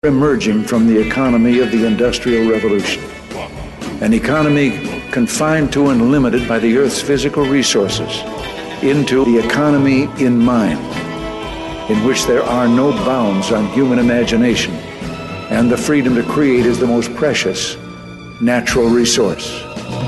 emerging from the economy of the Industrial Revolution, an economy confined to and limited by the Earth's physical resources, into the economy in mind, in which there are no bounds on human imagination, and the freedom to create is the most precious natural resource.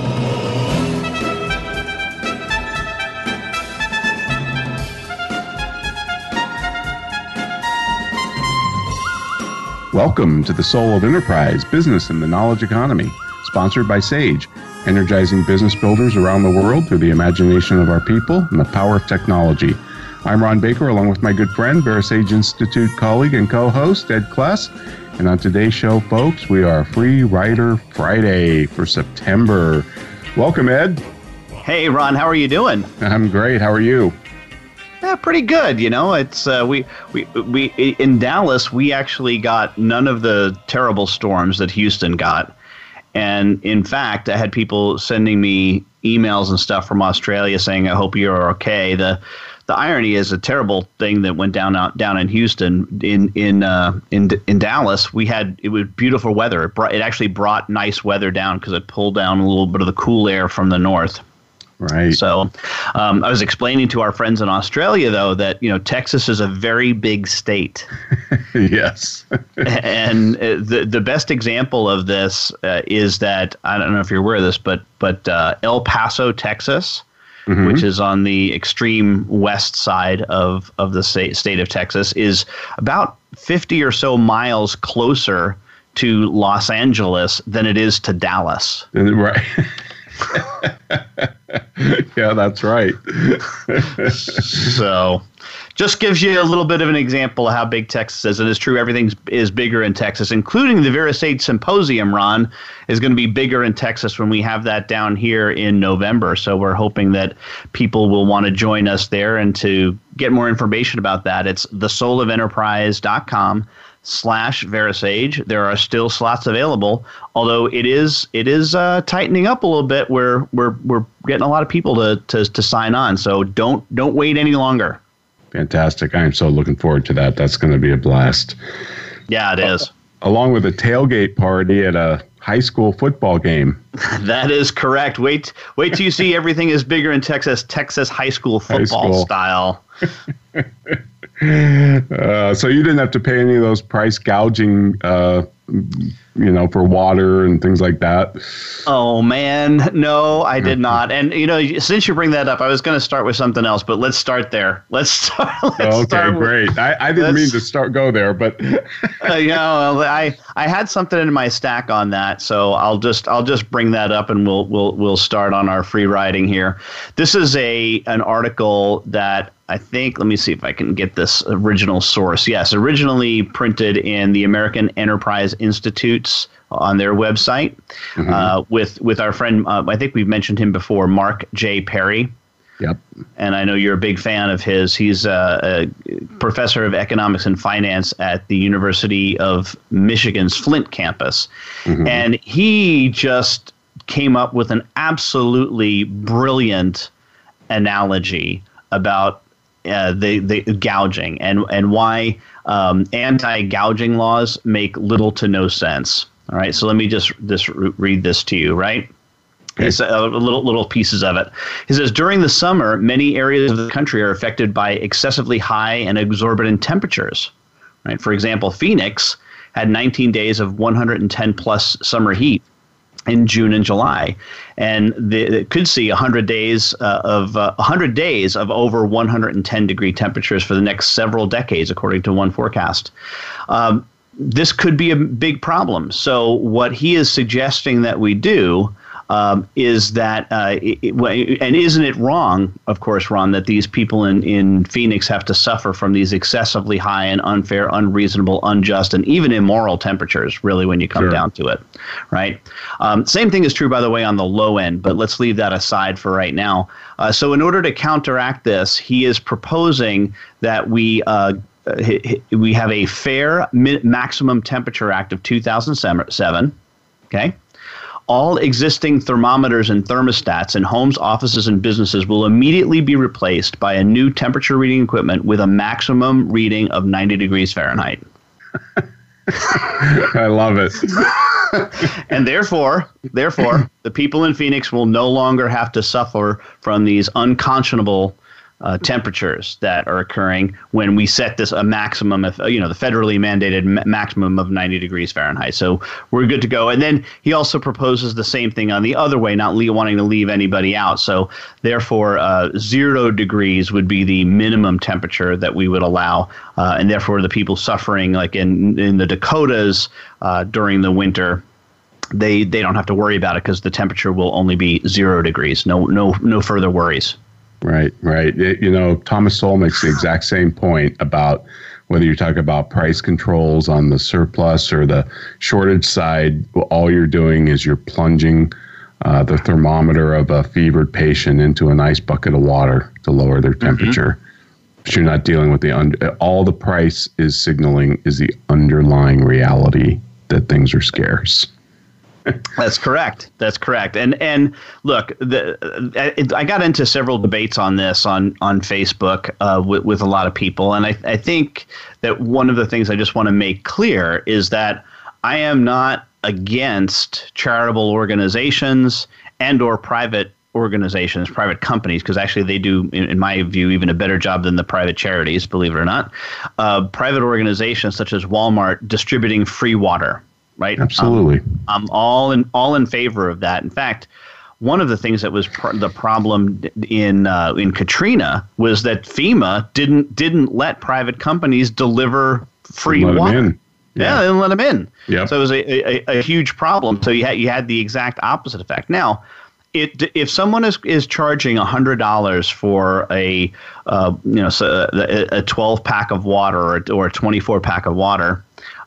Welcome to the Soul of Enterprise, Business in the Knowledge Economy, sponsored by SAGE, energizing business builders around the world through the imagination of our people and the power of technology. I'm Ron Baker, along with my good friend, VeraSage Institute colleague and co-host, Ed Kless. And on today's show, folks, we are Free Rider Friday for September. Welcome, Ed. Hey, Ron, how are you doing? I'm great. How are you? Yeah, pretty good. You know, it's we in Dallas, we actually got none of the terrible storms that Houston got. And in fact, I had people sending me emails and stuff from Australia saying, "I hope you're okay." The irony is a terrible thing that went down in Houston. In Dallas, it was beautiful weather. It actually brought nice weather down because it pulled down a little bit of the cool air from the north. Right. So I was explaining to our friends in Australia, though, that, you know, Texas is a very big state. Yes. And the best example of this is that, I don't know if you're aware of this, but El Paso, Texas, which is on the extreme west side of the state of Texas, is about 50 or so miles closer to Los Angeles than it is to Dallas. Right. Yeah, that's right. So just gives you a little bit of an example of how big Texas is. And it's true, everything is bigger in Texas, including the VeraSage Symposium, Ron, is going to be bigger in Texas when we have that down here in November. So we're hoping that people will want to join us there. And to get more information about that, it's thesoulofenterprise.com/VeraSage. There are still slots available, although it is tightening up a little bit. We're getting a lot of people to sign on, so don't wait any longer. Fantastic! I am so looking forward to that. That's going to be a blast. Yeah, it is. Along with a tailgate party at a high school football game. That is correct. Wait till you see everything is bigger in Texas high school football style. So you didn't have to pay any of those price gouging, for water and things like that? Oh, man. No, I did not. And, since you bring that up, I was going to start with something else, but let's start there. Great. I didn't mean to go there, but I had something in my stack on that, so I'll just bring that up and we'll start on our free riding here. This is an article that I think, let me see if I can get this original source. Yes, originally printed in the American Enterprise Institute's on their website with our friend, I think we've mentioned him before, Mark J. Perry. Yep. And I know you're a big fan of his. He's a professor of economics and finance at the University of Michigan's Flint campus. And he just came up with an absolutely brilliant analogy about the gouging and why anti-gouging laws make little to no sense. All right, so let me just read this to you, right? It's little pieces of it. He says, during the summer, many areas of the country are affected by excessively high and exorbitant temperatures. Right? For example, Phoenix had 19 days of 110 plus summer heat in June and July, and it could see 100 days of over 110 degree temperatures for the next several decades, according to one forecast. This could be a big problem. So what he is suggesting that we do is that, and isn't it wrong, of course, Ron, that these people in Phoenix have to suffer from these excessively high and unfair, unreasonable, unjust, and even immoral temperatures, really, when you come down to it, right? Same thing is true, by the way, on the low end, but let's leave that aside for right now. So in order to counteract this, he is proposing that we have a fair maximum temperature act of 2007, okay? All existing thermometers and thermostats in homes, offices, and businesses will immediately be replaced by a new temperature reading equipment with a maximum reading of 90 degrees Fahrenheit. I love it. And therefore, the people in Phoenix will no longer have to suffer from these unconscionable temperatures that are occurring when we set this a maximum of, the federally mandated maximum of 90 degrees Fahrenheit. So we're good to go. And then he also proposes the same thing on the other way, not wanting to leave anybody out. So therefore, 0 degrees would be the minimum temperature that we would allow. And therefore, the people suffering like in the Dakotas during the winter, they don't have to worry about it because the temperature will only be 0 degrees. No further worries. Right. Thomas Sowell makes the exact same point about whether you talk about price controls on the surplus or the shortage side. All you're doing is you're plunging the thermometer of a fevered patient into an ice bucket of water to lower their temperature. Mm-hmm. But you're not dealing with all the price is signaling is the underlying reality that things are scarce. That's correct. And look, I got into several debates on this on Facebook with a lot of people. And I think that one of the things I just want to make clear is that I am not against charitable organizations and or private organizations, private companies, because actually they do, in my view, even a better job than the private charities, believe it or not. Private organizations such as Walmart distributing free water. Right. Absolutely. I'm all in favor of that. In fact, one of the things that was the problem in Katrina was that FEMA didn't let private companies deliver free water. Yeah, they didn't let them in. Yep. So it was a huge problem. So you had the exact opposite effect. Now, if someone is charging $100 for a 12 pack of water or a 24 pack of water.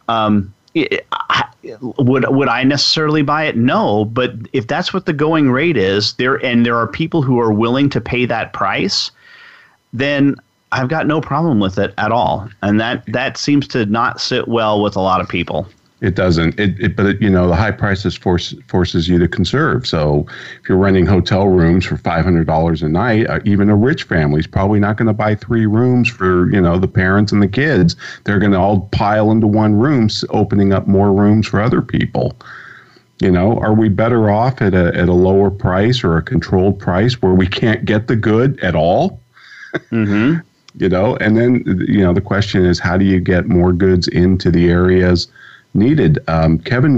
Would I necessarily buy it? No, but if that's what the going rate is, there are people who are willing to pay that price, then I've got no problem with it at all. And that seems to not sit well with a lot of people. It doesn't. But the high prices forces you to conserve. So if you're renting hotel rooms for $500 a night, even a rich family's probably not going to buy 3 rooms for the parents and the kids. They're going to all pile into one room, opening up more rooms for other people. Are we better off at a lower price or a controlled price where we can't get the good at all? Mm-hmm. And then the question is, how do you get more goods into the areas needed? Kevin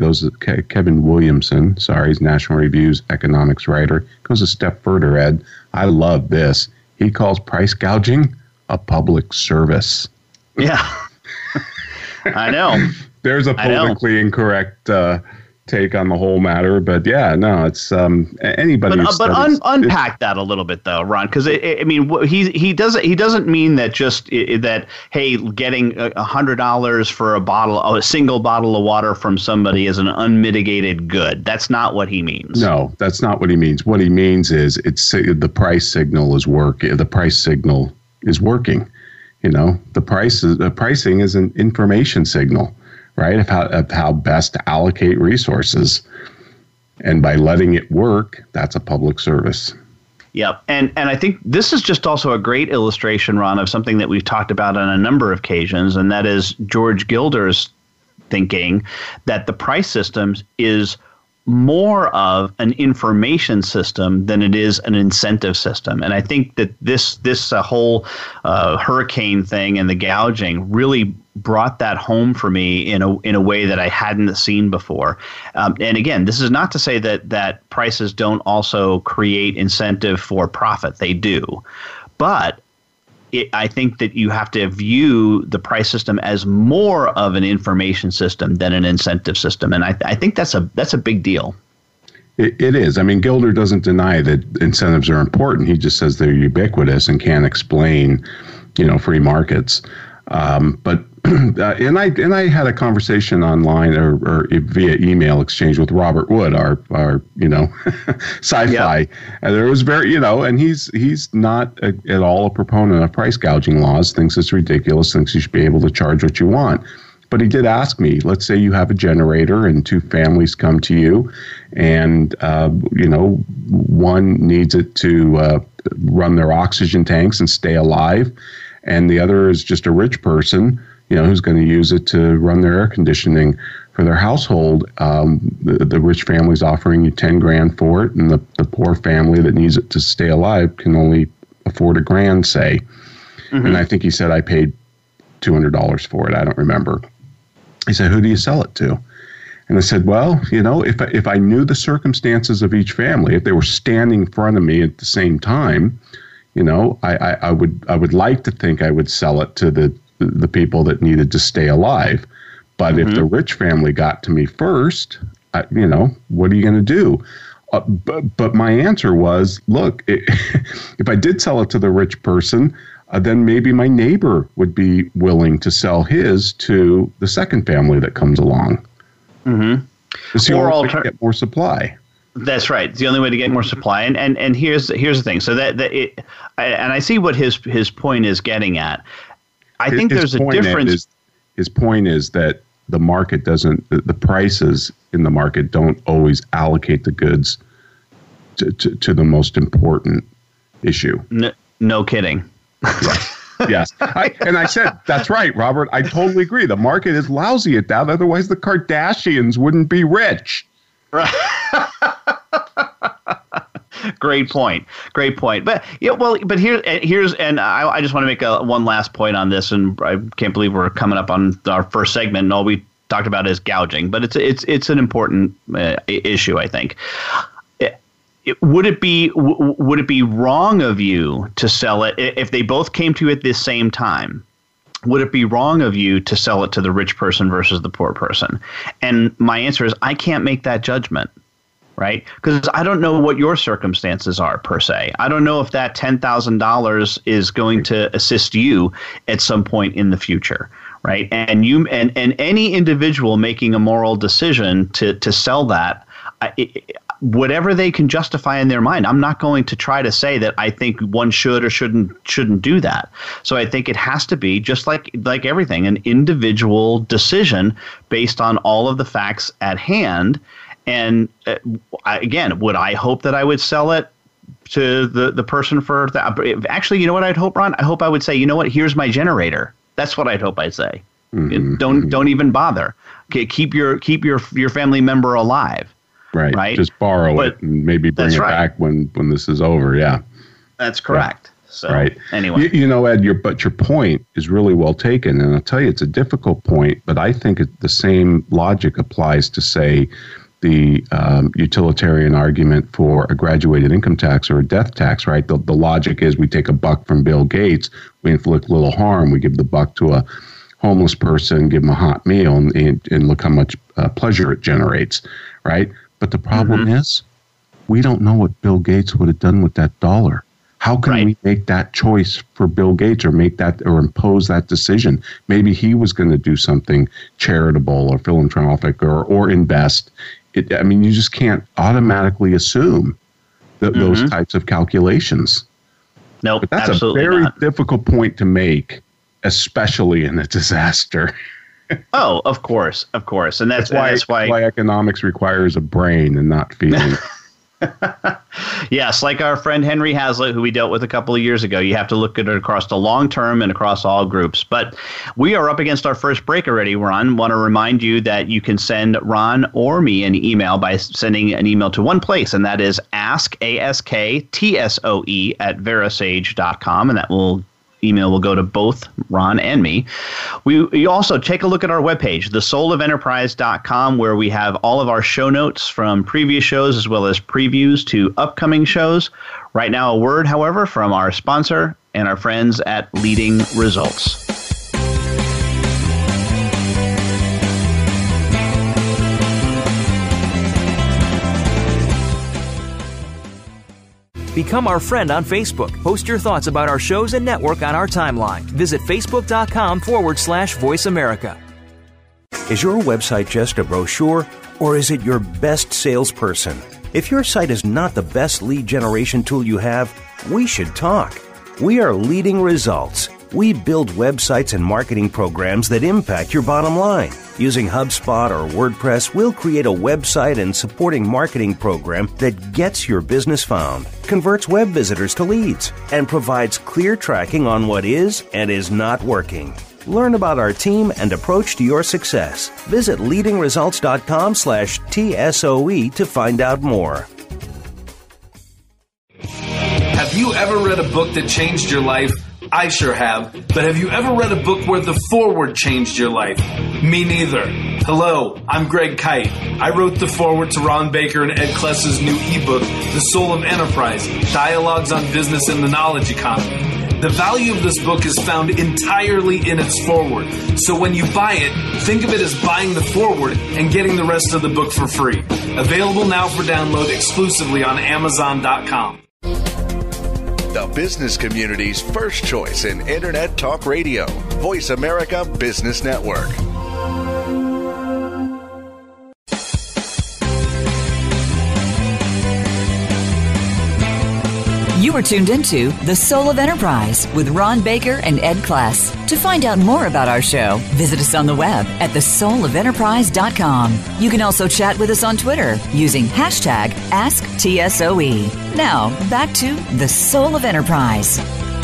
Williamson, he's National Review's economics writer, goes a step further, Ed. I love this. He calls price gouging a public service. Yeah, I know. There's a politically incorrect take on the whole matter, but it's anybody. But unpack that a little bit, though, Ron, because he doesn't mean that just that. Hey, getting $100 for a single bottle of water from somebody is an unmitigated good. That's not what he means. No, that's not what he means. What he means is the price signal is working. The price signal is working. The pricing is an information signal. Right, of how best to allocate resources. And by letting it work, that's a public service. Yep. And I think this is just also a great illustration, Ron, of something that we've talked about on a number of occasions, and that is George Gilder's thinking that the price systems is more of an information system than it is an incentive system. And I think that this whole hurricane thing and the gouging really brought that home for me in a way that I hadn't seen before. And again, this is not to say that prices don't also create incentive for profit. They do. But I think that you have to view the price system as more of an information system than an incentive system. And I think that's a big deal. It is. I mean, Gilder doesn't deny that incentives are important. He just says they're ubiquitous and can't explain, free markets. But and I had a conversation online or via email exchange with Robert Wood, our sci-fi, yep. And there was and he's not at all a proponent of price gouging laws. Thinks it's ridiculous. Thinks you should be able to charge what you want. But he did ask me. Let's say you have a generator and 2 families come to you, and one needs it to run their oxygen tanks and stay alive, and the other is just a rich person. who's going to use it to run their air conditioning for their household. The rich family's offering you $10,000 for it, and the poor family that needs it to stay alive can only afford $1,000, say. Mm-hmm. And I think he said I paid $200 for it. I don't remember. He said, "Who do you sell it to?" And I said, "Well, if I knew the circumstances of each family, if they were standing in front of me at the same time, I would like to think I would sell it to the people that needed to stay alive. But mm-hmm. if the rich family got to me first, what are you going to do?" But my answer was, look, if I did sell it to the rich person, then maybe my neighbor would be willing to sell his to the second family that comes along. Mm-hmm. It's the only way to get more supply. That's right. It's the only way to get more supply. And here's the thing. So and I see what his point is getting at. I think there's a difference. His point is that the market the prices in the market don't always allocate the goods to the most important issue. No kidding. Yes. I said, that's right, Robert. I totally agree. The market is lousy at that. Otherwise, the Kardashians wouldn't be rich. Right. Great point. But here's and I just want to make one last point on this, and I can't believe we're coming up on our first segment, and all we talked about is gouging. But it's an important issue, I think. Would it be wrong of you to sell it if they both came to you at the same time? Would it be wrong of you to sell it to the rich person versus the poor person? And my answer is I can't make that judgment, right? Because I don't know what your circumstances are per se. I don't know if that $10,000 is going to assist you at some point in the future, right? And any individual making a moral decision to sell that, whatever they can justify in their mind, I'm not going to try to say that I think one should or shouldn't do that. So I think it has to be, just like everything, an individual decision based on all of the facts at hand. And again, would I hope that I would sell it to the person for that? Actually, you know what I'd hope, Ron? I hope I would say, you know what? Here's my generator. That's what I'd hope I'd say. Mm-hmm. Don't even bother. Okay, keep your family member alive. Right. Just borrow it and maybe bring it back when this is over. Yeah. That's correct. Yeah. So right. Anyway. Ed, your point is really well taken. And I'll tell you, it's a difficult point, but I think the same logic applies to, say, the utilitarian argument for a graduated income tax or a death tax, right? The logic is we take $1 from Bill Gates, we inflict little harm, we give the $1 to a homeless person, give them a hot meal, and look how much pleasure it generates, right? But the problem is, we don't know what Bill Gates would have done with that $1. How can we make that choice for Bill Gates or impose that decision? Maybe he was going to do something charitable or philanthropic or invest. You just can't automatically assume those types of calculations. No, but that's absolutely a very not. difficult point to make, especially in a disaster. Oh, of course. And that's why economics requires a brain and not feeling. Yes, like our friend Henry Hazlitt, who we dealt with a couple of years ago. You have to look at it across the long term and across all groups. But we are up against our first break already, Ron. Want to remind you that you can send Ron or me an email by sending an email to one place, and that is asktsoe@verasage.com, and that email will go to both Ron and me. We also take a look at our webpage, thesoulofenterprise.com, where we have all of our show notes from previous shows as well as previews to upcoming shows. Right now, a word, however, from our sponsor and our friends at Leading Results. Become our friend on Facebook. Post your thoughts about our shows and network on our timeline. Visit Facebook.com/Voice America. Is your website just a brochure, or is it your best salesperson? If your site is not the best lead generation tool you have, we should talk. We are Leading Results. We build websites and marketing programs that impact your bottom line. Using HubSpot or WordPress, we'll create a website and supporting marketing program that gets your business found, converts web visitors to leads, and provides clear tracking on what is and is not working. Learn about our team and approach to your success. Visit leadingresults.com/TSOE to find out more. Have you ever read a book that changed your life? I sure have. But have you ever read a book where the foreword changed your life? Me neither. Hello, I'm Greg Kite. I wrote the foreword to Ron Baker and Ed Kless's new ebook, The Soul of Enterprise, Dialogues on Business and the Knowledge Economy. The value of this book is found entirely in its foreword. So when you buy it, think of it as buying the foreword and getting the rest of the book for free. Available now for download exclusively on Amazon.com. The business community's first choice in Internet Talk Radio. Voice America Business Network. You are tuned into The Soul of Enterprise with Ron Baker and Ed Kless. To find out more about our show, visit us on the web at thesoulofenterprise.com. You can also chat with us on Twitter using hashtag AskTSOE. Now, back to The Soul of Enterprise.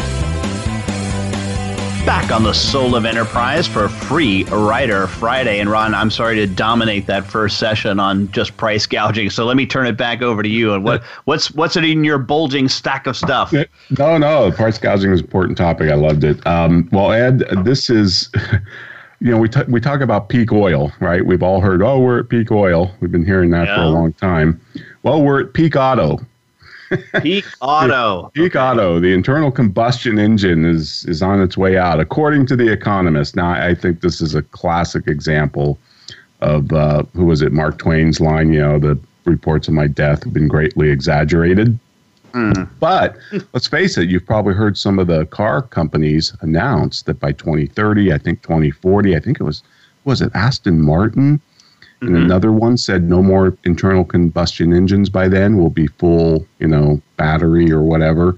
Back on The Soul of Enterprise for Free Rider Friday. And Ron, I'm sorry to dominate that first session on just price gouging. So let me turn it back over to you. And what's it in your bulging stack of stuff? No. Price gouging is an important topic. I loved it. Well, Ed, this is, we talk about peak oil, right? We've all heard, we're at peak oil. We've been hearing that for a long time. Well, we're at peak auto. Peak auto. Peak auto. The internal combustion engine is on its way out, according to The Economist. Now, I think this is a classic example of, who was it, Mark Twain's line, the reports of my death have been greatly exaggerated. But let's face it, you've probably heard some of the car companies announce that by 2030, I think 2040, I think it was it Aston Martin? And another one said no more internal combustion engines by then, will be full, battery or whatever.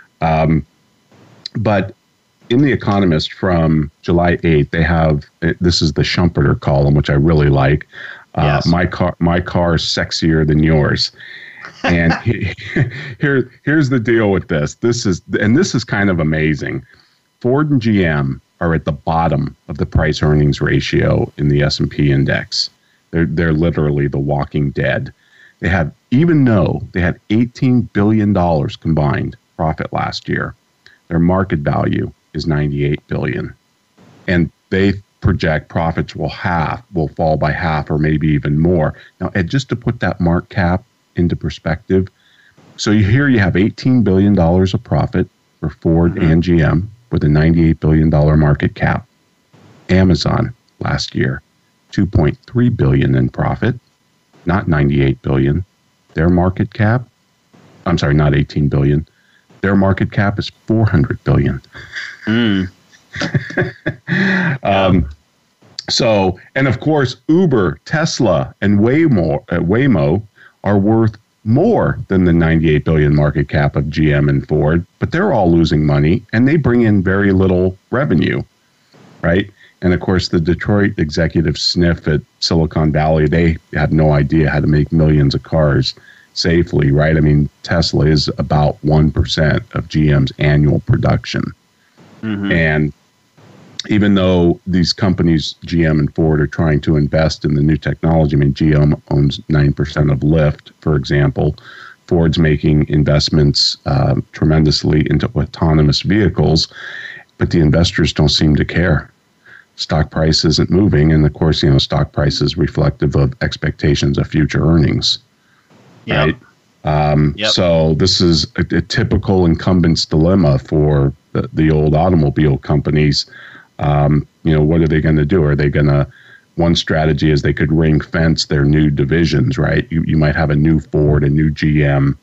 But in The Economist from July 8th, they have, this is the Schumpeter column, which I really like. Yes. My car is sexier than yours. And here's the deal with this. This is kind of amazing. Ford and GM are at the bottom of the price earnings ratio in the S&P index. They're literally the walking dead. Even though they had $18 billion combined profit last year, their market value is $98 billion. And they project profits will fall by half or maybe even more. Now, Ed, just to put that market cap into perspective, so here you have $18 billion of profit for Ford and GM with a $98 billion market cap. Amazon last year, $2.3 billion in profit, not $98 billion. Their market cap, I'm sorry, not $18 billion. Their market cap is $400 billion. So, and of course, Uber, Tesla, and Waymo are worth more than the $98 billion market cap of GM and Ford, but they're all losing money and they bring in very little revenue, right? And of course, the Detroit executive sniff at Silicon Valley, they had no idea how to make millions of cars safely, right? I mean, Tesla is about 1% of GM's annual production. And even though these companies, GM and Ford, are trying to invest in the new technology, I mean, GM owns 9% of Lyft, for example. Ford's making investments tremendously into autonomous vehicles, but the investors don't seem to care. Stock price isn't moving, and of course, stock price is reflective of expectations of future earnings, right? So this is a typical incumbent's dilemma for the old automobile companies. What are they going to do? Are they going to? One strategy is they could ring fence their new divisions, right? You might have a new Ford, a new GM.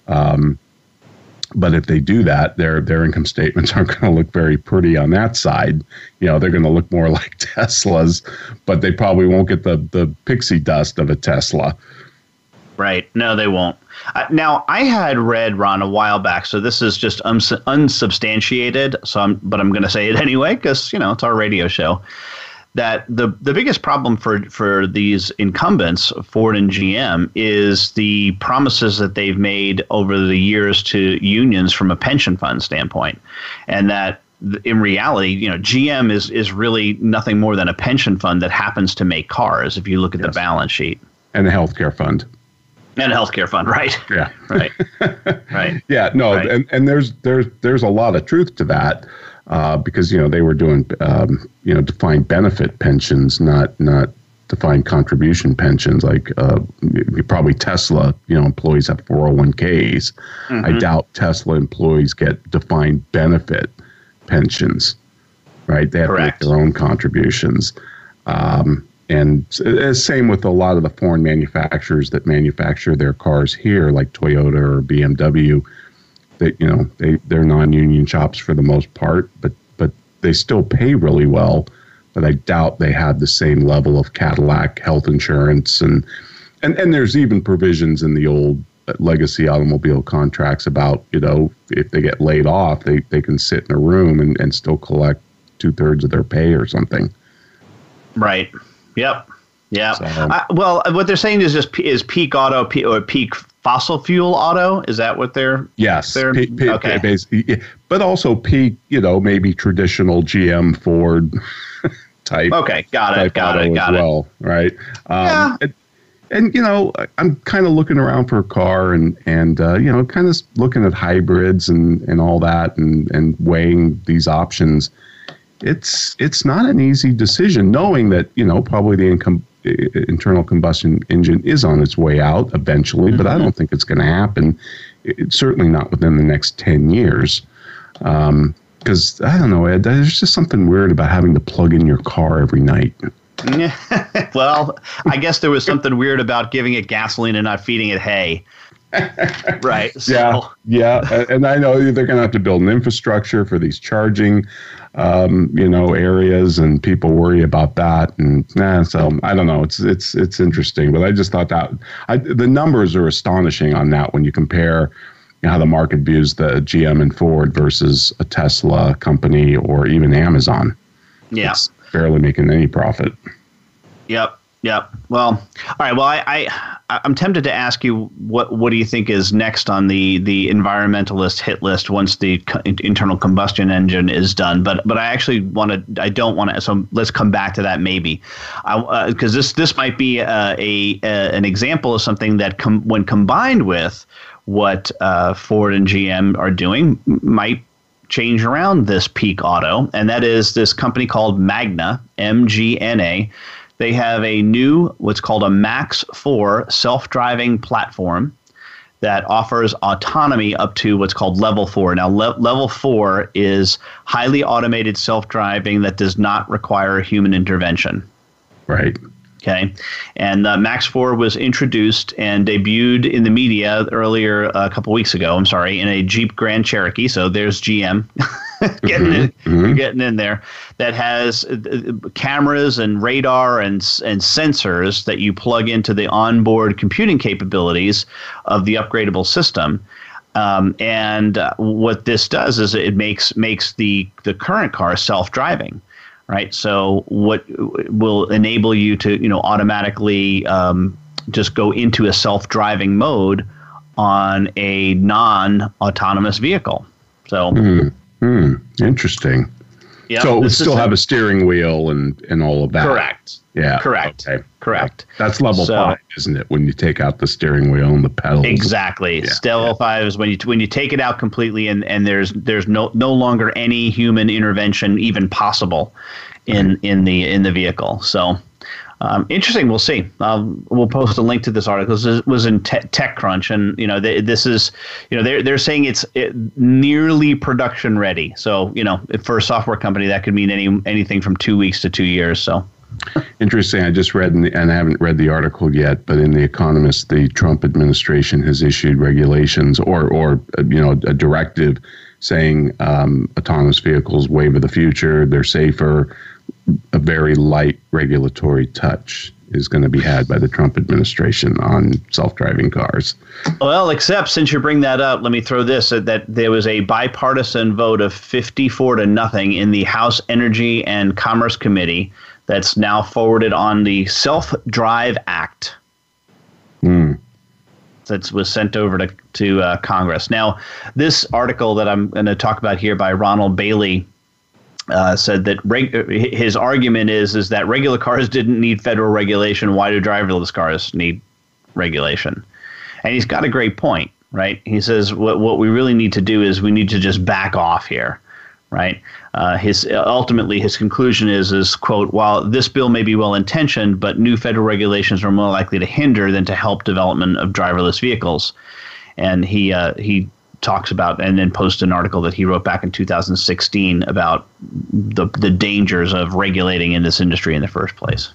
But if they do that, their income statements aren't going to look very pretty on that side. They're going to look more like Teslas, but they probably won't get the pixie dust of a Tesla. Right. No, they won't. Now, I had read, Ron, a while back, so this is just unsubstantiated, but I'm going to say it anyway because, it's our radio show, that the biggest problem for these incumbents, Ford and GM, is the promises that they've made over the years to unions from a pension fund standpoint. And that in reality, GM is really nothing more than a pension fund that happens to make cars. If you look at the balance sheet, and the healthcare fund. And a healthcare fund, right? Yeah. Right. Right. Yeah. No. Right. And there's a lot of truth to that, because they were doing defined benefit pensions, not defined contribution pensions. Like probably Tesla, employees have 401ks. Mm-hmm. I doubt Tesla employees get defined benefit pensions. Right? They have Correct. to make their own contributions. And same with a lot of the foreign manufacturers that manufacture their cars here, like Toyota or BMW. They're non-union shops for the most part, but they still pay really well. But I doubt they have the same level of Cadillac health insurance, and there's even provisions in the old legacy automobile contracts about if they get laid off, they can sit in a room and still collect 2/3 of their pay or something. Right. Yep. Yeah. So, well, what they're saying is peak auto or peak fossil fuel auto. Is that what they're? Yes. Okay. Basically, but also peak, maybe traditional GM Ford type. Okay. Got it. Well, right. Yeah. And I'm kind of looking around for a car and kind of looking at hybrids and all that and weighing these options. It's not an easy decision, knowing that probably the internal combustion engine is on its way out eventually, but I don't think it's going to happen. It's certainly not within the next 10 years. Because I don't know, Ed, there's just something weird about having to plug in your car every night. Well, I guess there was something weird about giving it gasoline and not feeding it hay. Right. So. Yeah. And I know they're going to have to build an infrastructure for these charging, areas, and people worry about that. And so I don't know. It's interesting, but I just thought that the numbers are astonishing on that when you compare how the market views the GM and Ford versus a Tesla company or even Amazon. Yeah. It's barely making any profit. Yep. Well, all right. Well, I'm tempted to ask you what do you think is next on the environmentalist hit list once the internal combustion engine is done. But I actually don't want to. So let's come back to that maybe, because this might be an example of something that when combined with what Ford and GM are doing might change around this peak auto, and that is this company called Magna, MGNA. They have a new, what's called a Max 4 self-driving platform that offers autonomy up to what's called level 4. Now, level 4 is highly automated self-driving that does not require human intervention. Right. Okay. And Max 4 was introduced and debuted in the media earlier a couple weeks ago, in a Jeep Grand Cherokee. So there's GM getting in there, that has cameras and radar and sensors that you plug into the onboard computing capabilities of the upgradable system. And what this does is it makes the current car self-driving. Right. So what will enable you to, automatically just go into a self-driving mode on a non-autonomous vehicle. So interesting. Yeah, so it would still have a steering wheel and all of that. Correct. Yeah. Correct. Okay. Correct. That's level 5, isn't it? When you take out the steering wheel and the pedals. Exactly. Yeah. Level 5 is when you take it out completely and there's no longer any human intervention even possible in the vehicle. So interesting. We'll see. We'll post a link to this article. This was in TechCrunch, and this is they're saying it's nearly production ready. So for a software company, that could mean anything from 2 weeks to 2 years. So. Interesting. I just read, and I haven't read the article yet, but in The Economist, the Trump administration has issued regulations or a directive saying autonomous vehicles, wave of the future, they're safer. A very light regulatory touch is going to be had by the Trump administration on self-driving cars. Well, except since you bring that up, let me throw this, that there was a bipartisan vote of 54-0 in the House Energy and Commerce Committee that's now forwarded on the Self-Drive Act. That was sent over to Congress. Now, this article that I'm going to talk about here by Ronald Bailey said that his argument is that regular cars didn't need federal regulation. Why do driverless cars need regulation? And he's got a great point, right? He says what we really need to do is we need to just back off here, right? Ultimately, his conclusion is, quote, while this bill may be well-intentioned, but new federal regulations are more likely to hinder than to help development of driverless vehicles. And he talks about and then posted an article that he wrote back in 2016 about the dangers of regulating in this industry in the first place.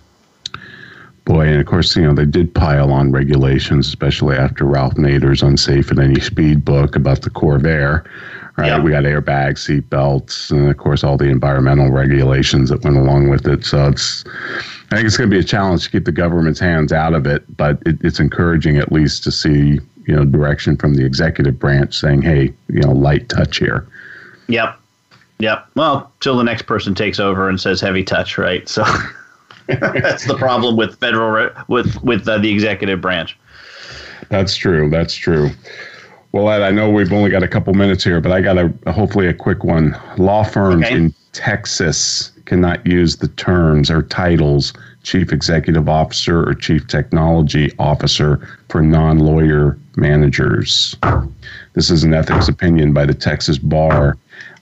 Boy, and of course, they did pile on regulations, especially after Ralph Nader's Unsafe at Any Speed book about the Corvair. Right, yep. We got airbags, seat belts, and of course all the environmental regulations that went along with it. So I think it's going to be a challenge to keep the government's hands out of it, but it's encouraging at least to see direction from the executive branch saying, hey, light touch here. Yep. Well, till the next person takes over and says heavy touch, right? So that's the problem with with the executive branch. That's true. Well, Ed, I know we've only got a couple minutes here, but I got hopefully a quick one. Law firms in Texas cannot use the terms or titles Chief Executive Officer or Chief Technology Officer for non-lawyer managers. This is an ethics opinion by the Texas Bar.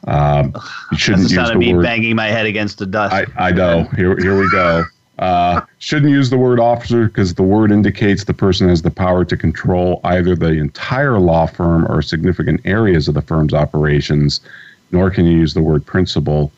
You shouldn't use the word. Banging my head against the dust. I know. Here we go. Shouldn't use the word officer because the word indicates the person has the power to control either the entire law firm or significant areas of the firm's operations, nor can you use the word principal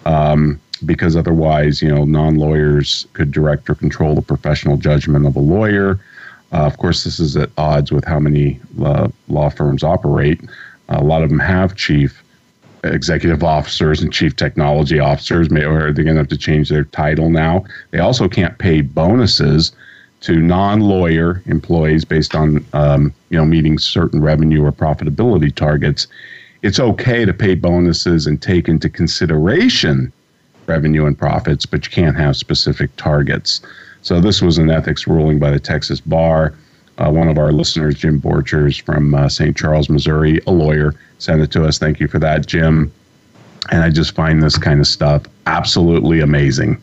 because otherwise, non-lawyers could direct or control the professional judgment of a lawyer. Of course, this is at odds with how many law firms operate. A lot of them have chief executive officers and chief technology officers, or they're going to have to change their title now. They also can't pay bonuses to non-lawyer employees based on meeting certain revenue or profitability targets. It's okay to pay bonuses and take into consideration revenue and profits, but you can't have specific targets. So this was an ethics ruling by the Texas Bar. One of our listeners, Jim Borchers from St. Charles, Missouri, a lawyer, sent it to us. Thank you for that, Jim. And I just find this kind of stuff absolutely amazing.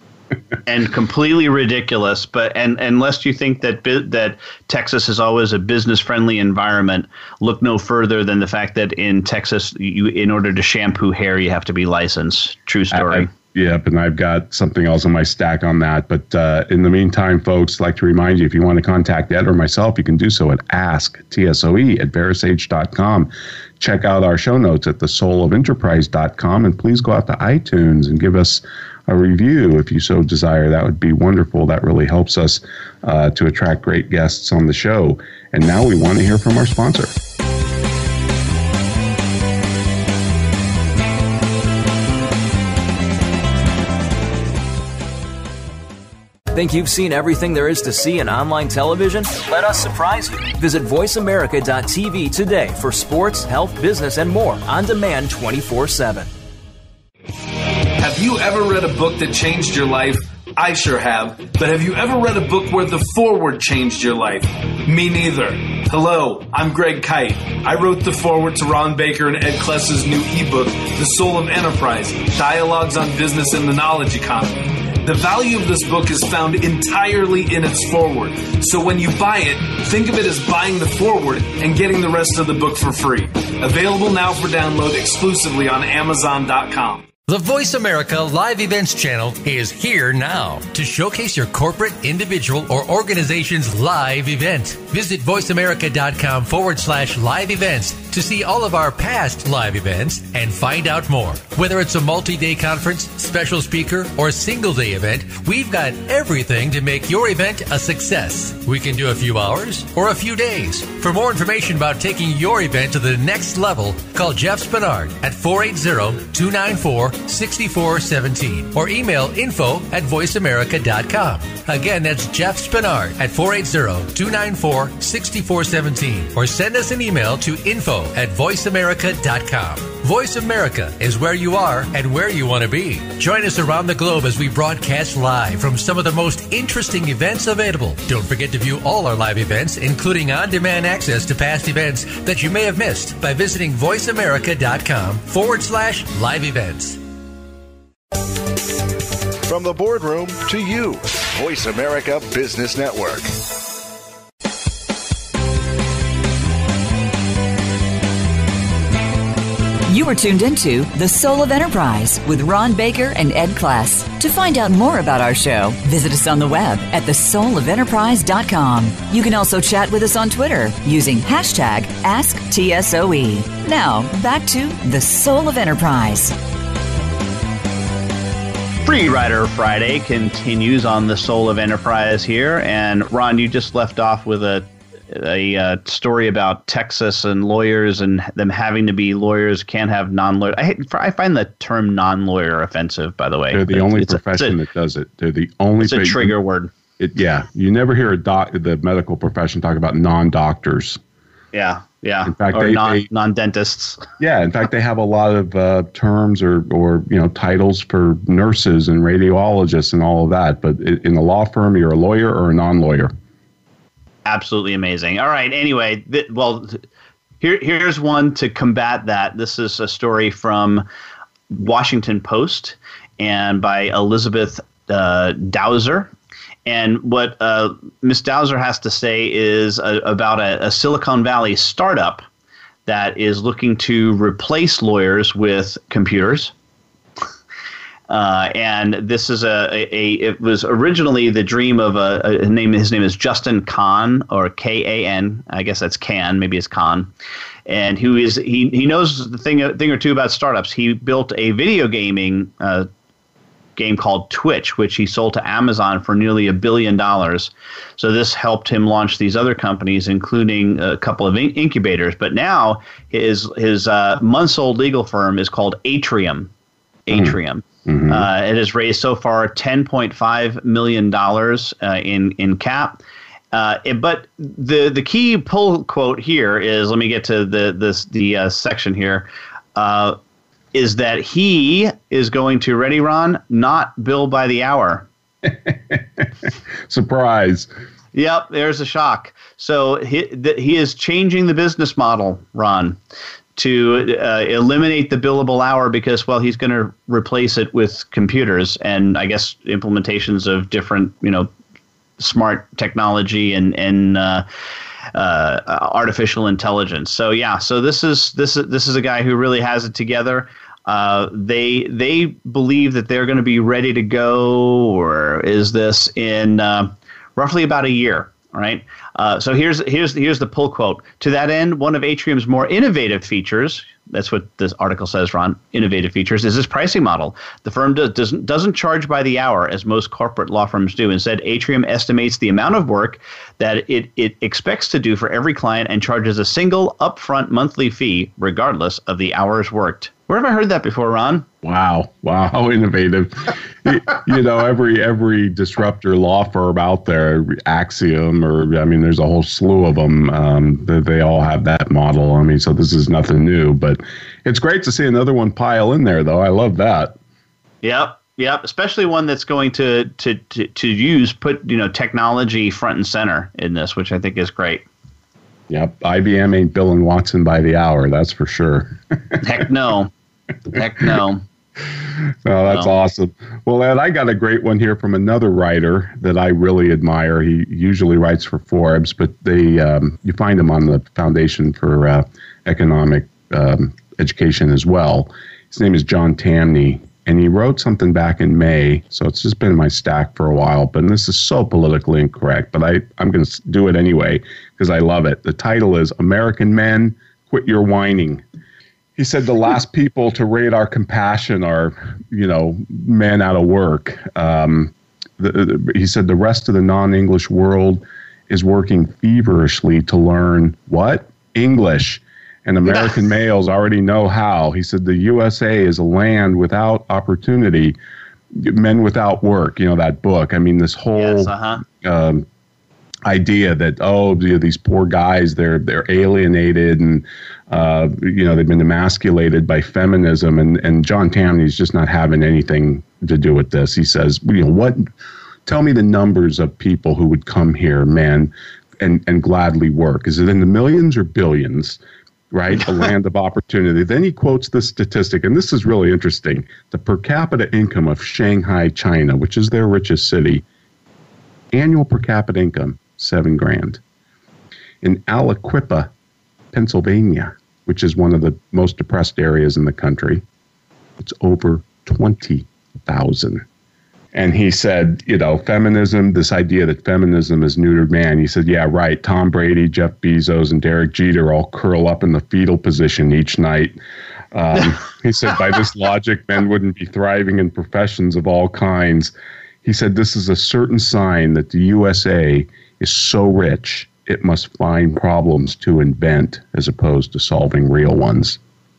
And completely ridiculous. But unless you think that Texas is always a business-friendly environment, look no further than the fact that in Texas, in order to shampoo hair, you have to be licensed. True story. Yep, and I've got something else in my stack on that. But in the meantime, folks, I'd like to remind you, if you want to contact Ed or myself, you can do so at asktsoe@verasage.com. Check out our show notes at thesoulofenterprise.com, and please go out to iTunes and give us a review if you so desire. That would be wonderful. That really helps us to attract great guests on the show. And now we want to hear from our sponsor. Think you've seen everything there is to see in online television? Let us surprise you. Visit voiceamerica.tv today for sports, health, business, and more on demand 24/7. Have you ever read a book that changed your life? I sure have. But have you ever read a book where the foreword changed your life? Me neither. Hello, I'm Greg Kite. I wrote the foreword to Ron Baker and Ed Kless's new ebook, The Soul of Enterprise, Dialogues on Business and the Knowledge Economy. The value of this book is found entirely in its foreword. So when you buy it, think of it as buying the foreword and getting the rest of the book for free. Available now for download exclusively on Amazon.com. The Voice America Live Events channel is here now to showcase your corporate, individual, or organization's live event. Visit voiceamerica.com/live events to see all of our past live events and find out more. Whether it's a multi-day conference, special speaker, or single-day event, we've got everything to make your event a success. We can do a few hours or a few days. For more information about taking your event to the next level, call Jeff Spinard at 480-294-6417 or email info@voiceamerica.com. Again, that's Jeff Spinard at 480-294-6417 or send us an email to info@voiceamerica.com. Voice America is where you are and where you want to be. Join us around the globe as we broadcast live from some of the most interesting events available. Don't forget to view all our live events, including on-demand access to past events that you may have missed by visiting voiceamerica.com/live events. From the boardroom to you, Voice America Business Network. You are tuned into The Soul of Enterprise with Ron Baker and Ed Kless. To find out more about our show, visit us on the web at thesoulofenterprise.com. You can also chat with us on Twitter using hashtag AskTSOE. Now, back to The Soul of Enterprise. Free Rider Friday continues on The Soul of Enterprise here. And Ron, you just left off with a story about Texas and lawyers and them having to be lawyers, can't have non-lawyers. I find the term non-lawyer offensive, by the way. They're the only profession that does it. They're the only. It's a trigger word. You never hear the medical profession talk about non-doctors. Yeah. In fact, or non-dentists. Yeah. In fact, they have a lot of terms or titles for nurses and radiologists and all of that. But in a law firm, you're a lawyer or a non-lawyer. Absolutely amazing. All right. Anyway, here's one to combat that. This is a story from Washington Post and by Elizabeth Dowser. And what Ms. Dowser has to say is about a Silicon Valley startup that is looking to replace lawyers with computers. And this is it was originally the dream of his name is Justin Kan, or Kan. I guess that's Can, maybe it's Kan. And he knows the thing or two about startups. He built a video gaming game called Twitch, which he sold to Amazon for nearly $1 billion. So this helped him launch these other companies, including a couple of incubators. But now his months-old legal firm is called Atrium. Atrium. Mm-hmm. It has raised so far $10.5 million in cap. But the key pull quote here is, let me get to the section here, is that he is going to, ready, Ron, not bill by the hour. Surprise. Yep, there's a shock. So he is changing the business model, Ron, to eliminate the billable hour because, well, he's going to replace it with computers and I guess implementations of different, smart technology and artificial intelligence. So yeah, so this is a guy who really has it together. They believe that they're going to be ready to go, or is this in roughly about a year? All right. So here's the pull quote. To that end, one of Atrium's more innovative features, that's what this article says, Ron, innovative features, is this pricing model. The firm doesn't charge by the hour as most corporate law firms do. Instead, Atrium estimates the amount of work that it expects to do for every client and charges a single upfront monthly fee regardless of the hours worked. Where have I heard that before, Ron? Wow, how innovative. Every disruptor law firm out there, Axiom, there's a whole slew of them. They all have that model. So this is nothing new, but it's great to see another one pile in there, though. I love that. Yep. Especially one that's going to put technology front and center in this, which I think is great. Yep. IBM ain't billing Watson by the hour, that's for sure. Heck no. Oh, that's awesome. Well, Ed, I got a great one here from another writer that I really admire. He usually writes for Forbes, but you find him on the Foundation for Economic Education as well. His name is John Tamny, and he wrote something back in May, so it's just been in my stack for a while, but this is so politically incorrect, but I'm going to do it anyway because I love it. The title is American Men, Quit Your Whining. He said the last people to rate our compassion are, men out of work. He said the rest of the non-English world is working feverishly to learn what? English. And American males already know how. He said the USA is a land without opportunity, men without work. That book. This whole idea that, these poor guys, they're alienated and, they've been emasculated by feminism. And John Tamny's just not having anything to do with this. He says, tell me the numbers of people who would come here, men, and gladly work. Is it in the millions or billions? right? A land of opportunity. Then he quotes this statistic, and this is really interesting. The per capita income of Shanghai, China, which is their richest city, annual per capita income, $7,000. In Aliquippa, Pennsylvania, which is one of the most depressed areas in the country, it's over 20,000. And he said, feminism, this idea that feminism is neutered man. He said, yeah, right. Tom Brady, Jeff Bezos, and Derek Jeter all curl up in the fetal position each night. He said, by this logic, men wouldn't be thriving in professions of all kinds. He said, this is a certain sign that the USA is so rich, it must find problems to invent as opposed to solving real ones.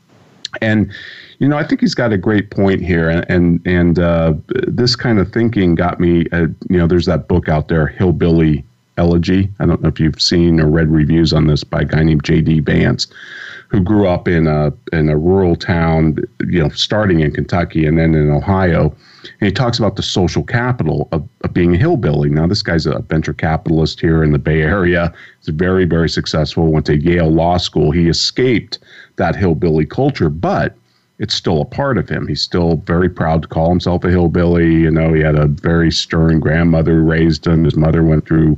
And I think he's got a great point here, and this kind of thinking got me. There's that book out there, Hillbilly Elegy. I don't know if you've seen or read reviews on this by a guy named J.D. Vance, who grew up in a rural town, starting in Kentucky and then in Ohio. And he talks about the social capital of being a hillbilly. Now, this guy's a venture capitalist here in the Bay Area. He's very, very successful. Went to Yale Law School. He escaped that hillbilly culture, but it's still a part of him. He's still very proud to call himself a hillbilly. He had a very stern grandmother who raised him. His mother went through,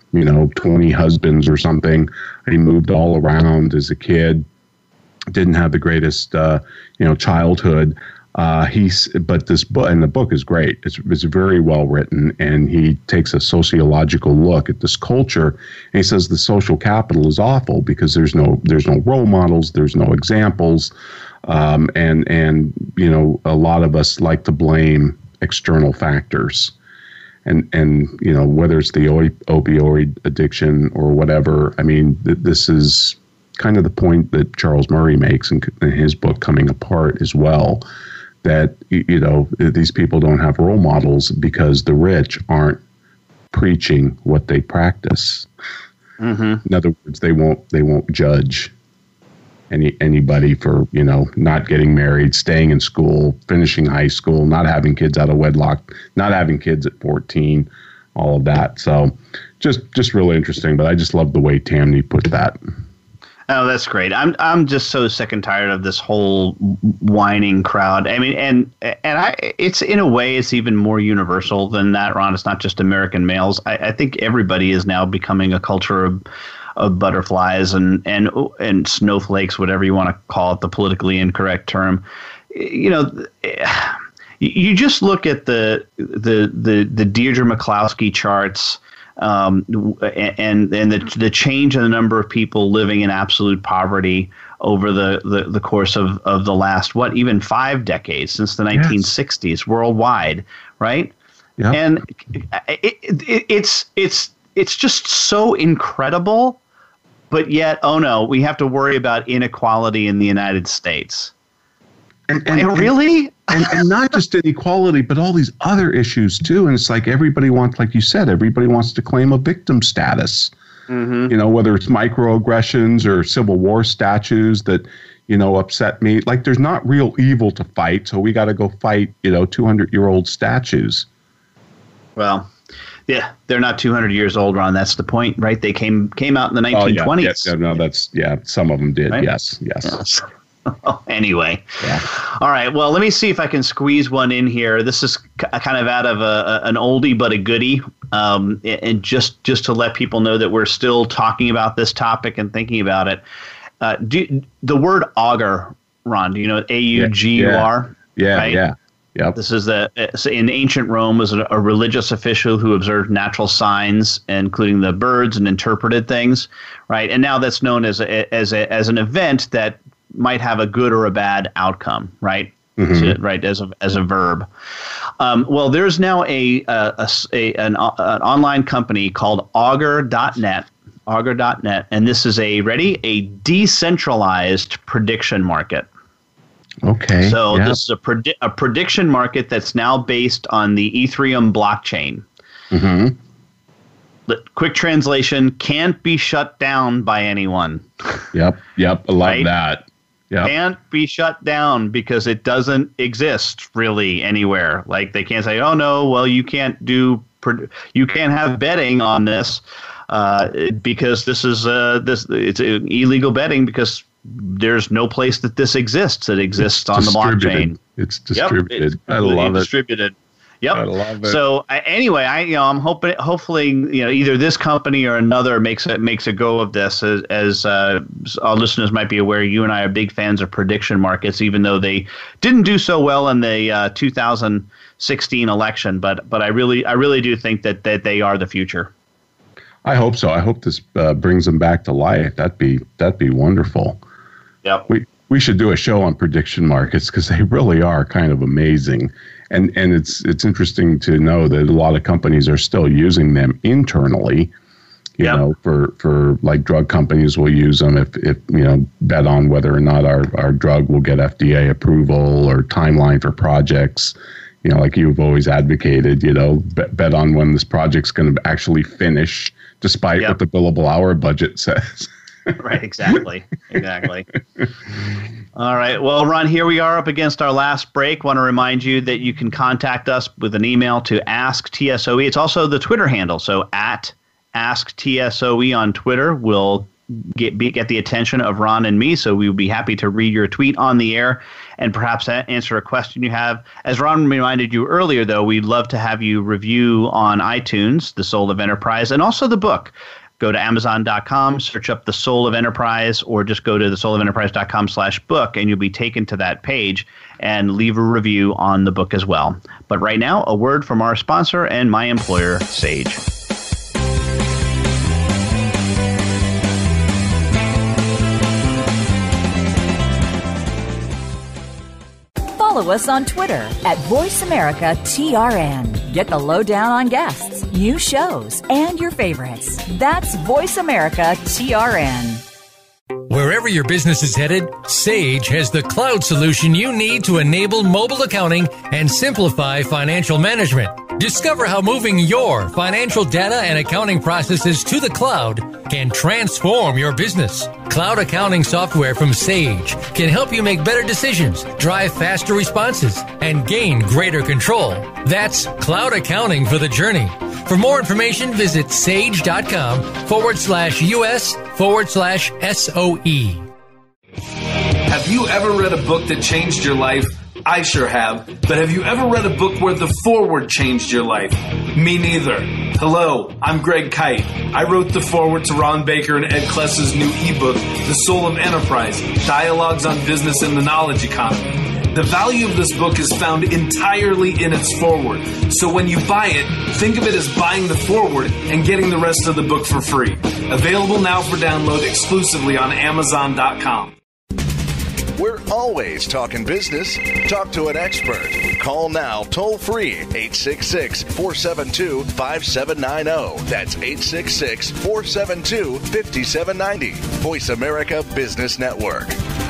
20 husbands or something. He moved all around as a kid. Didn't have the greatest, childhood. But this book, and the book is great. It's very well written, and he takes a sociological look at this culture, and he says the social capital is awful because there's no role models, there's no examples, and a lot of us like to blame external factors, and whether it's the opioid addiction or whatever. I mean, this is kind of the point that Charles Murray makes in his book Coming Apart as well. That, these people don't have role models because the rich aren't preaching what they practice. Mm-hmm. In other words, they won't judge anybody for, not getting married, staying in school, finishing high school, not having kids out of wedlock, not having kids at 14, all of that. So just really interesting. But I just love the way Tamny put that. Oh, that's great. I'm just so sick and tired of this whole whining crowd. I mean, and it's in a way it's even more universal than that, Ron. It's not just American males. I think everybody is now becoming a culture of butterflies and snowflakes, whatever you want to call it, the politically incorrect term. You just look at the Deirdre McCloskey charts. And the change in the number of people living in absolute poverty over the course of the last, even 5 decades since the 1960s worldwide, right? Yep. And it's just so incredible, but yet, oh no, we have to worry about inequality in the United States. And really? and not just inequality, but all these other issues too. And it's like everybody wants, like you said, everybody wants to claim a victim status. Mm-hmm. Whether it's microaggressions or Civil War statues that, upset me. Like there's not real evil to fight, so we got to go fight, 200-year-old statues. Well, yeah, they're not 200 years old, Ron. That's the point, right? They came out in the 1920s. Some of them did. Right? Yes. Anyway. Yeah. All right. Well, let me see if I can squeeze one in here. This is kind of out of an oldie but a goodie, and just to let people know that we're still talking about this topic and thinking about it. The word augur, Ron, do you know AUGUR? Yeah. Right? Yeah. Yep. This is in ancient Rome was a religious official who observed natural signs, including the birds, and interpreted things, right? And now that's known as an event that might have a good or a bad outcome, right? Mm-hmm. Right, as a verb. Well, there's now an online company called Augur.net, and this is a decentralized prediction market. Okay. So this is a prediction market that's now based on the Ethereum blockchain. Mm-hmm. Quick translation: can't be shut down by anyone. Yep. I love that. Yep. Can't be shut down because it doesn't exist really anywhere. Like they can't say, "Oh no, well you can't have betting on this because this is it's illegal betting because there's no place that this exists. It exists on the blockchain. It's distributed. Yep, I love it. Distributed. Yep. I love it. So anyway, I'm hopefully either this company or another makes a go of this. As our listeners might be aware, you and I are big fans of prediction markets, even though they didn't do so well in the 2016 election. But I really do think that they are the future. I hope so. I hope this brings them back to life. That'd be wonderful. Yep. We should do a show on prediction markets because they really are kind of amazing. And it's interesting to know that a lot of companies are still using them internally. You know, for like drug companies will use them if bet on whether or not our drug will get FDA approval or timeline for projects. Like you've always advocated, bet on when this project's going to actually finish, despite what the billable hour budget says. Right, exactly. All right. Well, Ron, here we are up against our last break. Want to remind you that you can contact us with an email to AskTSOE. It's also the Twitter handle. So at AskTSOE on Twitter will get the attention of Ron and me. So we would be happy to read your tweet on the air and perhaps answer a question you have. As Ron reminded you earlier, though, we'd love to have you review on iTunes, The Soul of Enterprise, and also the book. Go to Amazon.com, search up The Soul of Enterprise, or just go to thesoulofenterprise.com/book, and you'll be taken to that page and leave a review on the book as well. But right now, a word from our sponsor and my employer, Sage. Follow us on Twitter at VoiceAmericaTRN. Get the lowdown on guests, new shows, and your favorites. That's VoiceAmericaTRN. Wherever your business is headed, Sage has the cloud solution you need to enable mobile accounting and simplify financial management. Discover how moving your financial data and accounting processes to the cloud can transform your business. Cloud accounting software from Sage can help you make better decisions, drive faster responses, and gain greater control. That's cloud accounting for the journey. For more information, visit sage.com/US/SOE. Have you ever read a book that changed your life? I sure have. But have you ever read a book where the foreword changed your life? Me neither. Hello, I'm Greg Kite. I wrote the foreword to Ron Baker and Ed Kless's new ebook, The Soul of Enterprise, Dialogues on Business and the Knowledge Economy. The value of this book is found entirely in its foreword. So when you buy it, think of it as buying the foreword and getting the rest of the book for free. Available now for download exclusively on Amazon.com. We're always talking business. Talk to an expert. Call now toll free 866-472-5790. That's 866-472-5790. Voice America Business Network.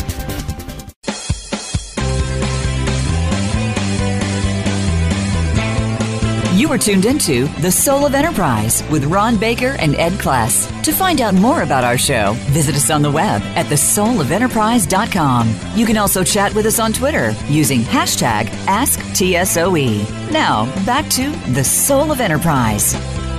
You are tuned into The Soul of Enterprise with Ron Baker and Ed Kless. To find out more about our show, visit us on the web at thesoulofenterprise.com. You can also chat with us on Twitter using hashtag AskTSOE. Now, back to The Soul of Enterprise.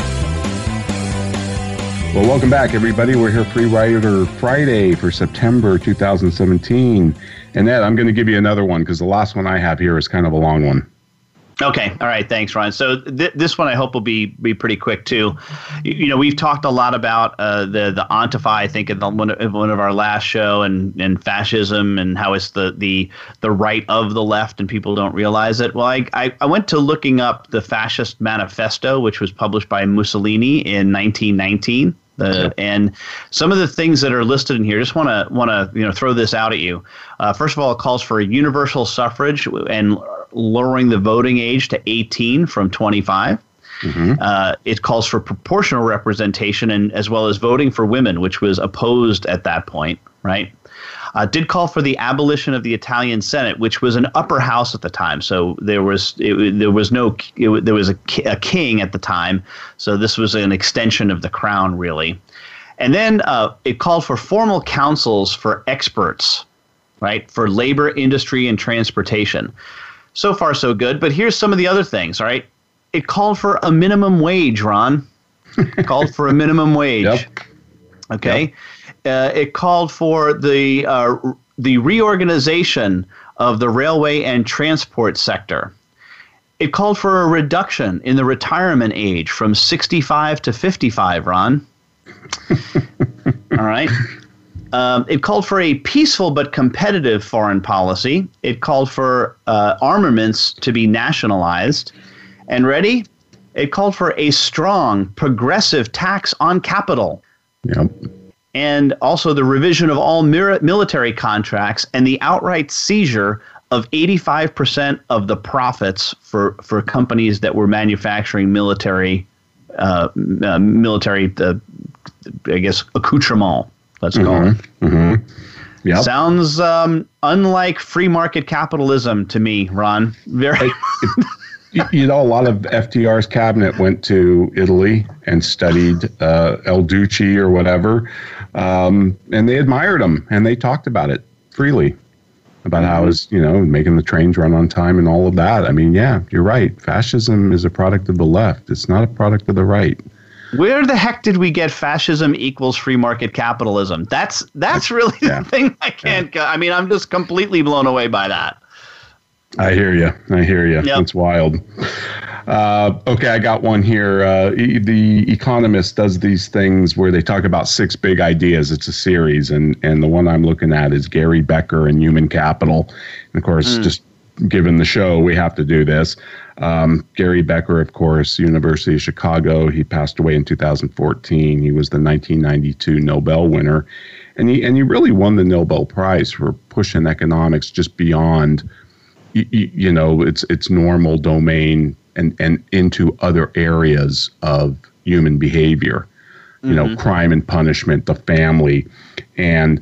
Well, welcome back, everybody. We're here Free Rider Friday for September 2017. And Ed, I'm going to give you another one because the last one I have here is kind of a long one. Okay. All right. Thanks, Ron. So this one I hope will be pretty quick too. We've talked a lot about the Antifa, I think, in one of our last show, and fascism and how it's the right of the left and people don't realize it. Well, I went to looking up the Fascist Manifesto, which was published by Mussolini in 1919. And some of the things that are listed in here, just want to throw this out at you. First of all, it calls for a universal suffrage and lowering the voting age to 18 from 25. Mm-hmm. It calls for proportional representation and as well as voting for women, which was opposed at that point, right? Did call for the abolition of the Italian Senate, which was an upper house at the time. So there was a king at the time. So this was an extension of the crown, really. And then it called for formal councils for experts, right, for labor, industry, and transportation. So far, so good. But here's some of the other things, all right? It called for a minimum wage, Ron. It called for a minimum wage. Yep. Okay. Yep. It called for the reorganization of the railway and transport sector. It called for a reduction in the retirement age from 65 to 55, Ron. All right. It called for a peaceful but competitive foreign policy. It called for armaments to be nationalized. And ready? It called for a strong, progressive tax on capital. Yep. And also the revision of all military contracts and the outright seizure of 85% of the profits for companies that were manufacturing military, I guess, accoutrement, let's call it. Mm-hmm. Yep. Sounds unlike free market capitalism to me, Ron. Very. You know, a lot of FDR's cabinet went to Italy and studied El Duce or whatever, and they admired him, and they talked about it freely, about how it's, you know, making the trains run on time and all of that. I mean, yeah, you're right. Fascism is a product of the left. It's not a product of the right. Where the heck did we get fascism equals free market capitalism? That's really the thing I can't go. I mean, I'm just completely blown away by that. I hear you. Yep. It's wild. Okay, I got one here. The Economist does these things where they talk about 6 big ideas. It's a series, and the one I'm looking at is Gary Becker and human capital. And of course, just given the show, we have to do this. Gary Becker, of course, University of Chicago. He passed away in 2014. He was the 1992 Nobel winner, and he really won the Nobel Prize for pushing economics just beyond you know, its normal domain and into other areas of human behavior, you know, crime and punishment, the family. And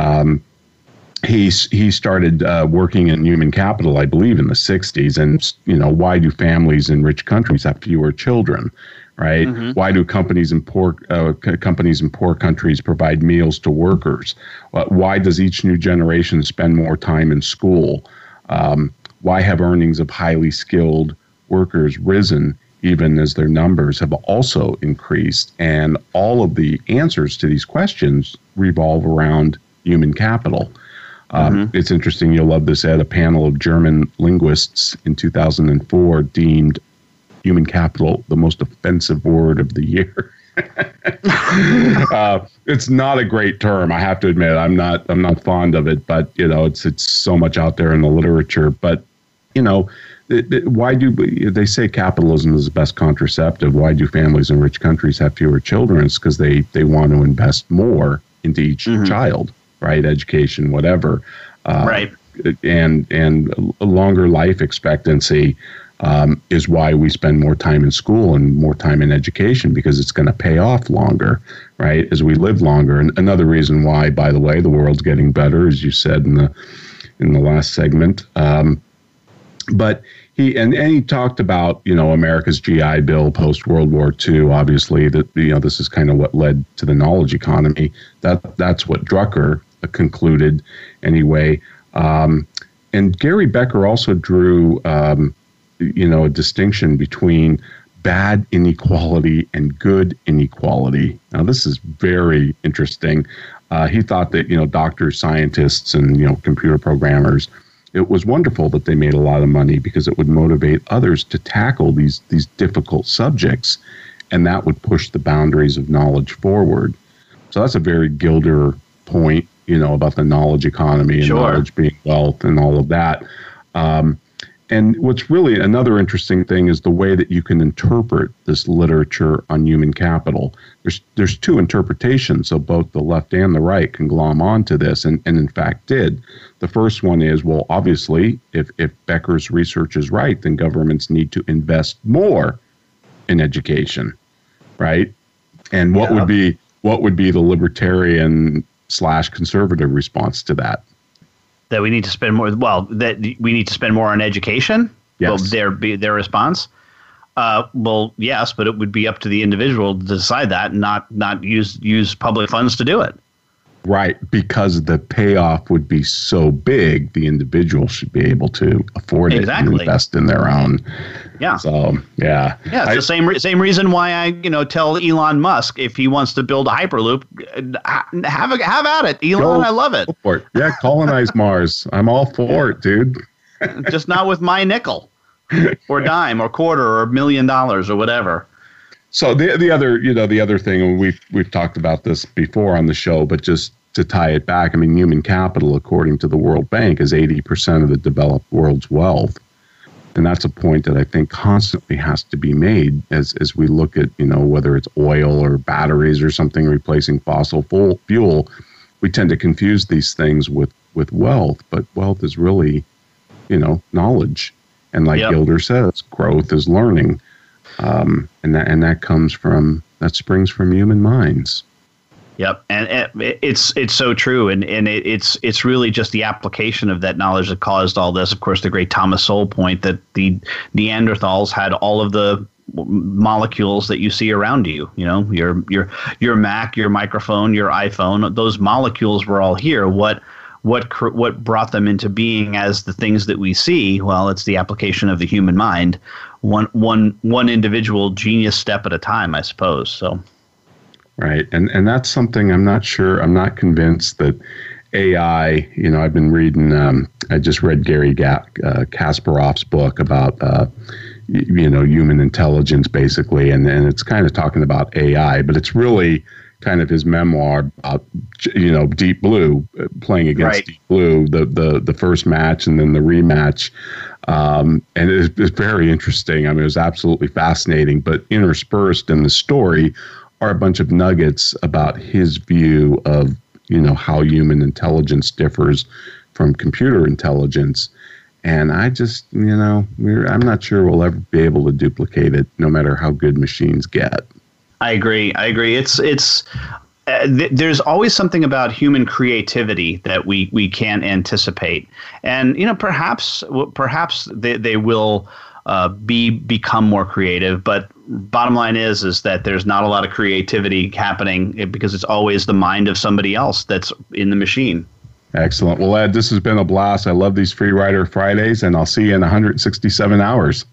he started working in human capital, I believe, in the 60s. And, you know, why do families in rich countries have fewer children? Right? Mm-hmm. Why do companies in poor countries provide meals to workers? Why does each new generation spend more time in school? Why have earnings of highly skilled workers risen even as their numbers have also increased? And all of the answers to these questions revolve around human capital. It's interesting. You'll love this, Ed. A panel of German linguists in 2004 deemed human capital the most offensive word of the year. It's not a great term, I have to admit. I'm not fond of it, but you know, it's so much out there in the literature. But you know, why do they say capitalism is the best contraceptive? Why do families in rich countries have fewer children? It's because they want to invest more into each child, right? Education, whatever, right? And a longer life expectancy is why we spend more time in school and more time in education, because it's going to pay off longer, right, as we live longer. And another reason why, by the way, the world's getting better, as you said in the last segment. But he talked about, you know, America's GI Bill post World War II. Obviously, that, you know, this is kind of what led to the knowledge economy. That's what Drucker concluded anyway. And Gary Becker also drew you know, a distinction between bad inequality and good inequality. Now, this is very interesting. He thought that, you know, doctors, scientists, and, you know, computer programmers, it was wonderful that they made a lot of money because it would motivate others to tackle these difficult subjects, and that would push the boundaries of knowledge forward. So that's a very Gilder point, you know, about the knowledge economy and knowledge being wealth and all of that. And what's really another interesting thing is the way that you can interpret this literature on human capital. There's 2 interpretations, so both the left and the right can glom onto this, and in fact did. The first one is, well, obviously, if Becker's research is right, then governments need to invest more in education, right? And what would be the libertarian / conservative response to that? That we need to spend more. Well, that we need to spend more on education. Yes. Will their response? Well, yes, but it would be up to the individual to decide that, and not use public funds to do it. Right, because the payoff would be so big, the individual should be able to afford it and invest in their own. Yeah. So, yeah. Yeah, it's the same reason why I, tell Elon Musk, if he wants to build a Hyperloop, have at it, Elon. I love it. Go for it. Yeah, colonize Mars. I'm all for it, dude. Just not with my nickel or dime or quarter or $1 million or whatever. So the other thing, and we've talked about this before on the show, but just to tie it back, I mean, human capital, according to the World Bank, is 80% of the developed world's wealth. And that's a point that I think constantly has to be made as we look at, whether it's oil or batteries or something replacing fossil fuel. We tend to confuse these things with wealth, but wealth is really, knowledge. And like Gilder says, growth is learning. And that springs from human minds. Yep, and it's so true, and it's really just the application of that knowledge that caused all this. Of course, the great Thomas Sowell point that the Neanderthals had all of the molecules that you see around you. Your Mac, your microphone, your iPhone. Those molecules were all here. What brought them into being as the things that we see? Well, it's the application of the human mind, one individual genius step at a time, I suppose. So. Right. And that's something I'm not convinced that AI, I've been reading, I just read Gary Kasparov's book about, human intelligence, basically. And it's kind of talking about AI, but it's really kind of his memoir about, Deep Blue, playing against Deep Blue, the first match and then the rematch. And it's very interesting. I mean, it was absolutely fascinating, but interspersed in the story are a bunch of nuggets about his view of, how human intelligence differs from computer intelligence. And I just, I'm not sure we'll ever be able to duplicate it, no matter how good machines get. I agree. It's there's always something about human creativity that we can't anticipate. And, perhaps they will become more creative, but bottom line is that there's not a lot of creativity happening because it's always the mind of somebody else that's in the machine. Excellent. Well, Ed, this has been a blast. I love these Free Rider Fridays, and I'll see you in 167 hours.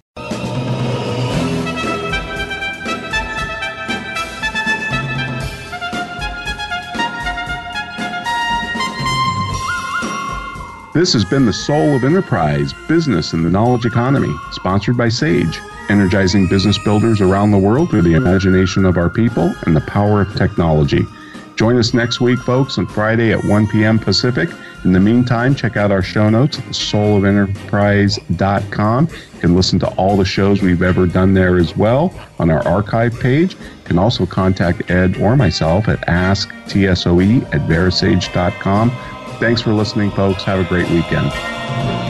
This has been The Soul of Enterprise, Business and the Knowledge Economy, sponsored by Sage, energizing business builders around the world through the imagination of our people and the power of technology. Join us next week, folks, on Friday at 1 p.m. Pacific. In the meantime, check out our show notes at thesoulofenterprise.com. You can listen to all the shows we've ever done there as well on our archive page. You can also contact Ed or myself at asktsoe@verisage.com. Thanks for listening, folks. Have a great weekend.